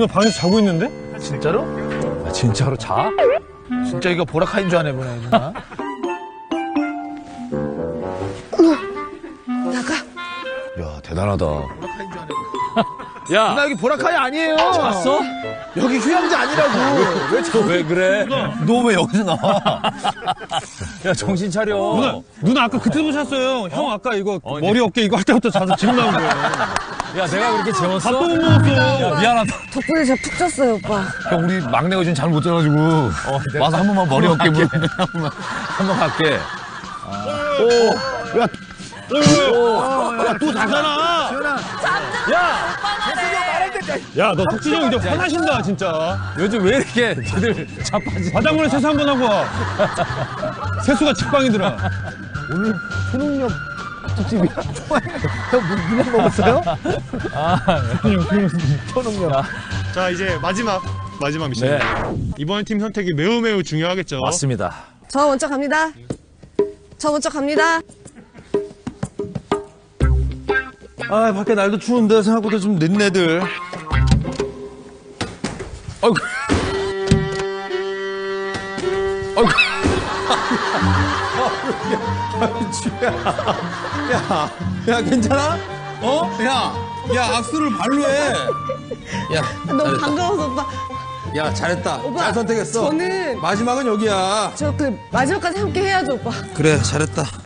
너 방에서 자고 있는데? 진짜로? 아, 진짜로 자? 진짜 이거 보라카이인 줄 아네, 보네, 누나. 나가. 야, 대단하다. 보라카이인 줄 아네. 야, 누나 여기 보라카이 아니에요. 왔어? 여기 휴양지 아니라고. 왜 그래? 너 왜 여기서 나와? 야, 정신 차려. 누나 아까 그때 보셨어요. 형 아까 이거 머리 어깨 이거 할 때부터 자서 지금 나온 거예요. 야, 내가 그렇게 재웠어? 밥도 못 먹었어. 야, 미안하다. 덕분에 제가 푹 잤어요, 오빠. 형, 우리 막내가 지금 잠을 못 자가지고. 와서 한 번만 머리 어깨 물어. 한번 갈게. 야, 또 자잖아. 야, 너 덕진이 형 이제 화나신다, 진짜. 요즘 왜 이렇게 다들 자빠지? 바닷물에 세수 한 번 하고 와. 세수가 직방이더라. 오늘 초능력 특집이야. 형, 물에 먹었어요? 초능력. 자, 이제 마지막 미션. 네. 이번 팀 선택이 매우 중요하겠죠. 맞습니다. 저 먼저 갑니다. 아, 밖에 날도 추운데 생각보다 좀 늦네들. 아이고. 아이고. 야, 괜찮아? 야, 악수를 발로 해. 야, 너무 반가워서 오빠. 야, 잘했다. 오빠, 잘 선택했어. 저는 마지막은 여기야. 저 그 마지막까지 함께 해야죠, 오빠. 그래, 잘했다.